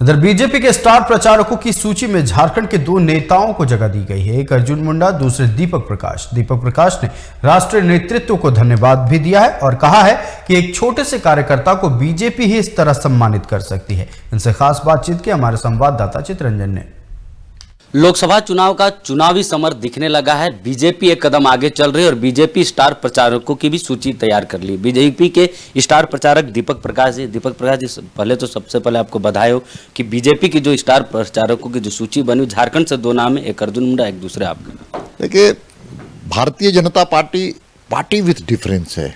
इधर बीजेपी के स्टार प्रचारकों की सूची में झारखंड के दो नेताओं को जगह दी गई है। एक अर्जुन मुंडा, दूसरे दीपक प्रकाश। दीपक प्रकाश ने राष्ट्रीय नेतृत्व को धन्यवाद भी दिया है और कहा है कि एक छोटे से कार्यकर्ता को बीजेपी ही इस तरह सम्मानित कर सकती है। इनसे खास बातचीत की हमारे संवाददाता चित्रंजन ने। लोकसभा चुनाव का चुनावी समर दिखने लगा है। बीजेपी एक कदम आगे चल रही है और बीजेपी स्टार प्रचारकों की भी सूची तैयार कर ली। बीजेपी के स्टार प्रचारक दीपक प्रकाश जी। पहले तो सबसे पहले आपको बधाई हो कि बीजेपी की जो स्टार प्रचारकों की जो सूची बनी, झारखंड से दो नाम है, एक अर्जुन मुंडा, एक दूसरे आपका। देखिए, Bharatiya Janata party with difference है,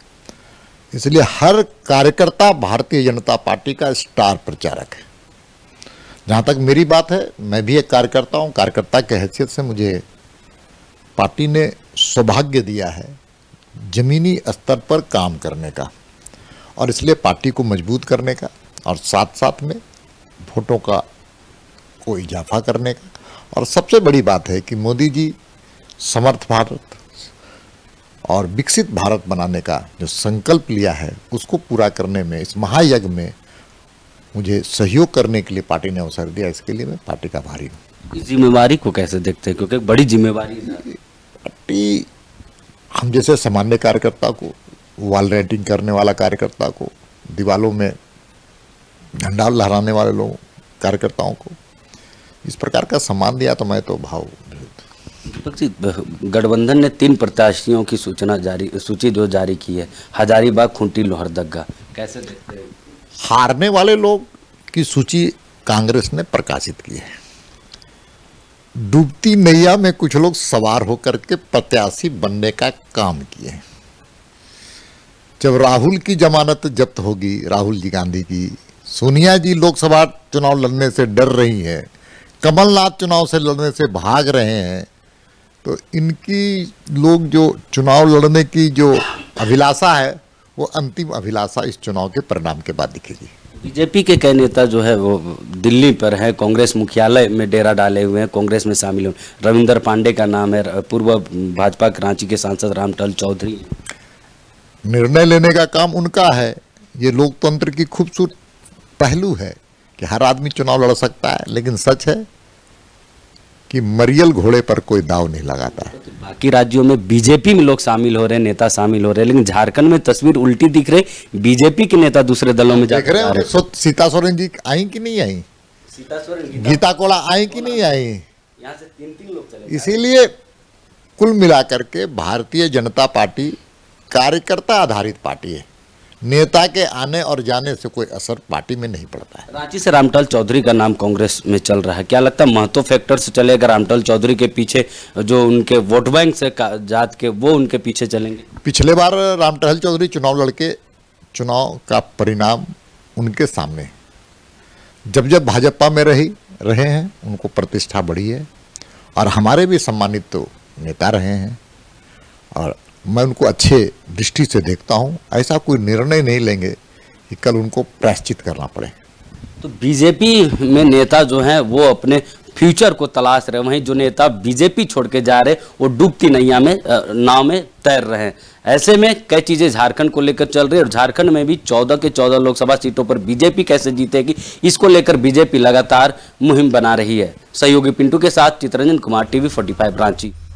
इसलिए हर कार्यकर्ता भारतीय जनता पार्टी का स्टार प्रचारक है। जहाँ तक मेरी बात है, मैं भी एक कार्यकर्ता हूँ। कार्यकर्ता के हैसियत से मुझे पार्टी ने सौभाग्य दिया है जमीनी स्तर पर काम करने का, और इसलिए पार्टी को मजबूत करने का और साथ साथ में वोटों का को इजाफा करने का। और सबसे बड़ी बात है कि मोदी जी समर्थ भारत और विकसित भारत बनाने का जो संकल्प लिया है, उसको पूरा करने में, इस महायज्ञ में मुझे सहयोग करने के लिए पार्टी ने अवसर दिया। इसके लिए मैं पार्टी का आभारी हूँ। इस जिम्मेवारी को कैसे देखते हैं, क्योंकि बड़ी जिम्मेवारी है। पार्टी हम जैसे सामान्य कार्यकर्ता को, वॉल राइटिंग करने वाला कार्यकर्ता को, दीवालों में झंडा लहराने वाले लोगों कार्यकर्ताओं को इस प्रकार का सम्मान दिया, तो मैं तो भाव। दीपक जी, गठबंधन ने 3 प्रत्याशियों की सूची जो जारी की है, हजारीबाग, खूंटी, लोहरदगा, कैसे देखते हैं? हारने वाले लोग की सूची कांग्रेस ने प्रकाशित की है। डूबती नैया में कुछ लोग सवार होकर के प्रत्याशी बनने का काम किए हैं। जब राहुल की जमानत जब्त होगी, राहुल जी गांधी की, सोनिया जी लोकसभा चुनाव लड़ने से डर रही है, कमलनाथ चुनाव से लड़ने से भाग रहे हैं, तो इनकी लोग जो चुनाव लड़ने की जो अभिलाषा है, वो अंतिम अभिलाषा इस चुनाव के परिणाम के बाद दिखेगी। बीजेपी के कई नेता जो है वो दिल्ली पर है, कांग्रेस मुख्यालय में डेरा डाले हुए हैं, कांग्रेस में शामिल हुए। रविंदर पांडे का नाम है, पूर्व भाजपा रांची के सांसद रामटल चौधरी। निर्णय लेने का काम उनका है। ये लोकतंत्र की खूबसूरत पहलू है कि हर आदमी चुनाव लड़ सकता है, लेकिन सच है कि मरियल घोड़े पर कोई दाव नहीं लगाता है। बाकी राज्यों में बीजेपी में लोग शामिल हो रहे हैं, नेता शामिल हो रहे हैं, लेकिन झारखंड में तस्वीर उल्टी दिख रही। बीजेपी के नेता दूसरे दलों में देख रहे हैं। सीता सोरेन जी आई कि नहीं आई? सीता सोरेन, गीता कोड़ा आई कि नहीं आई? यहाँ से 3 लोग चले। इसीलिए कुल मिलाकर के भारतीय जनता पार्टी कार्यकर्ता आधारित पार्टी है। नेता के आने और जाने से कोई असर पार्टी में नहीं पड़ता है। रांची से रामटल चौधरी का नाम कांग्रेस में चल रहा है, क्या लगता है महतो फैक्टर से चलेगा रामटल चौधरी के पीछे? जो उनके वोट बैंक से जात के, वो उनके पीछे चलेंगे? पिछले बार रामटल चौधरी चुनाव लड़के, चुनाव का परिणाम उनके सामने। जब भाजपा में रहे हैं, उनको प्रतिष्ठा बढ़ी है और हमारे भी सम्मानित तो नेता रहे हैं, और मैं उनको अच्छे दृष्टि से देखता हूं। ऐसा कोई निर्णय नहीं लेंगे कि कल उनको प्रायश्चित करना पड़े। तो बीजेपी में नेता जो हैं वो अपने फ्यूचर को तलाश रहे, वहीं जो नेता बीजेपी छोड़ के जा रहे वो डूबती नैया में, नाव में तैर रहे हैं। ऐसे में कई चीजें झारखंड को लेकर चल रही है और झारखंड में भी 14 के 14 लोकसभा सीटों पर बीजेपी कैसे जीतेगी, इसको लेकर बीजेपी लगातार मुहिम बना रही है। सहयोगी पिंटू के साथ चित्रंजन कुमार, TV 45 रांची।